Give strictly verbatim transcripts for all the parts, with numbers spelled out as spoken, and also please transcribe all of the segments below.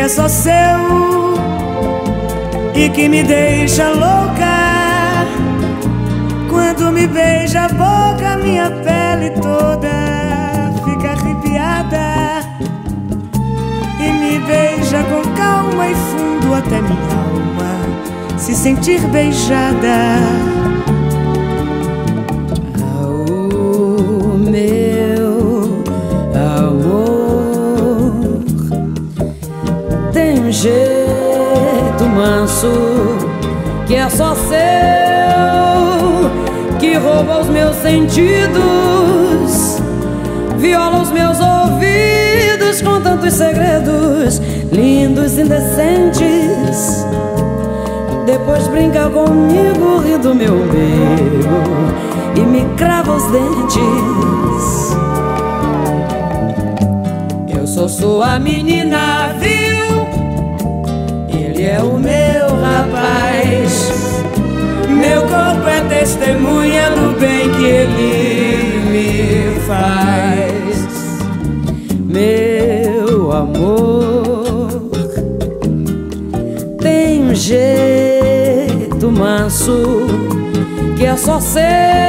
é só seu e que me deixa louca. Quando me beija a boca, minha pele toda fica arrepiada. E me beija com calma e fundo até minha alma se sentir beijada. Oh, meu amor, tem um jeito manso que é só seu, que rouba os meus sentidos, viola os meus ouvidos com tantos segredos lindos e indecentes. Depois brinca comigo, ri do meu umbigo e me crava os dentes. Eu sou sua menina, viu? Ele é o meu rapaz. Meu corpo é testemunha do bem que ele me faz. Meu amor, tem um jeito manso que é só seu,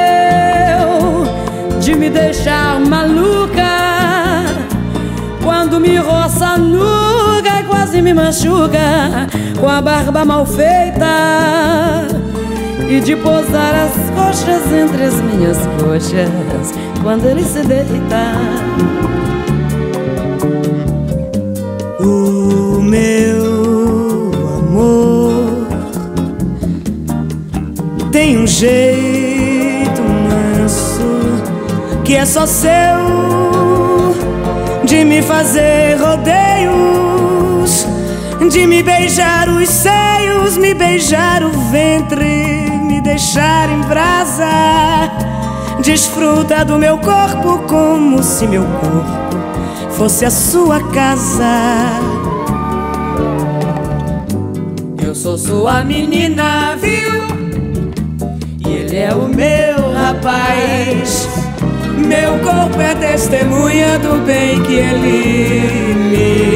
de me deixar maluca. Quando me roça nuga e quase me machuca com a barba mal feita, e de pousar as coxas entre as minhas coxas quando ele se deita. O meu amor tem um jeito manso que é só seu, de me fazer rodeios, de me beijar os seios, me beijar o ventre, me deixar em brasa. Desfruta do meu corpo como se meu corpo fosse a sua casa. Eu sou sua menina, viu? E ele é o meu rapaz. Meu corpo é testemunha do bem que ele me